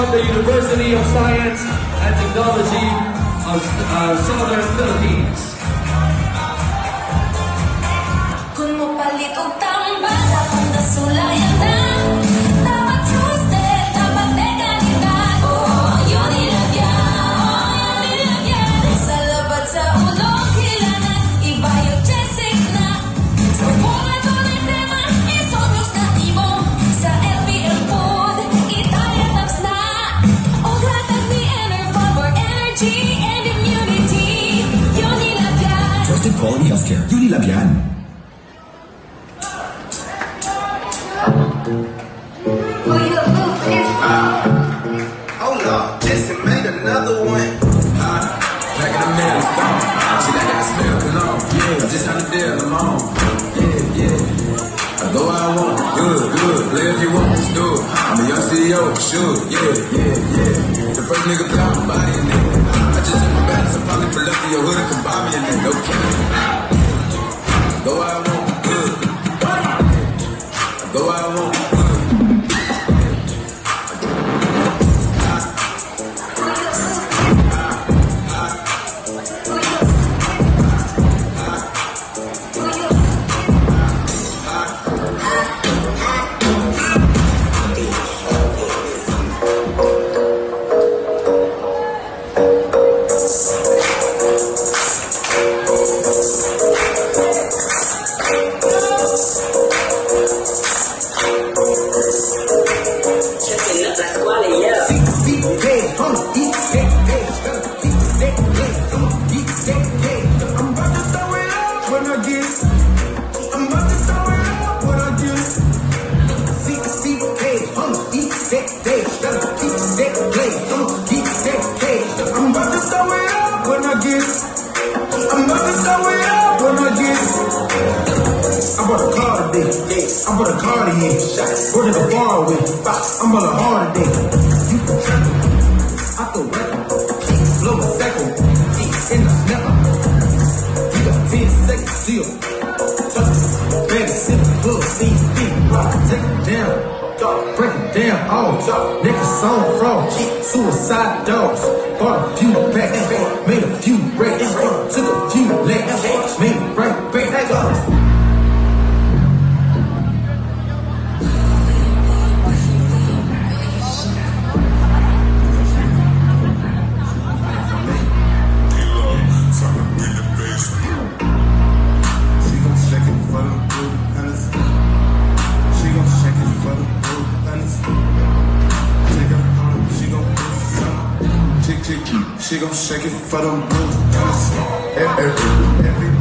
from the University of Science and Technology of Southern Philippines. Kung mapalit og tambal, akong nasulayan na. Dapat trusted, dapat legalidad. Oh, yun nilagyan. Sa labat sa ulo, kailangan i-biogesic na. Sa buwan ko ng tema, isonyos na timo. Sa LPL food, itayataps na. O latag ni Enerva for energy and immunity. Yun nilagyan. Trusted quality healthcare. Yun nilagyan. Hold up, just made another one. Back in the middle, stone. She like I smell cologne. Yeah, I just had a deal, I'm on. Yeah. I go where I want, good. Play if you want, let's do it. I'm a young CEO, sure, yeah. The first nigga blow my body in it. I just hit my balance, I probably pull up to your hood and come buy me in it, okay. Go where I want, good. Go where I want, good. I'm for the Cartier. Go to the bar with. I'm for the hard day. You can trap me. I throw weapon. Blow a second. In the snapper. You got 10 seconds. Seal. Touch it. Baby, sip the club. Steam. Rock. Take it down. Break it down. Oh. Niggas on fraud. Suicide dogs. Bought a few packs. Made a few racks. Took a few legs. Made it right back. She gon' shake it for them blue. Every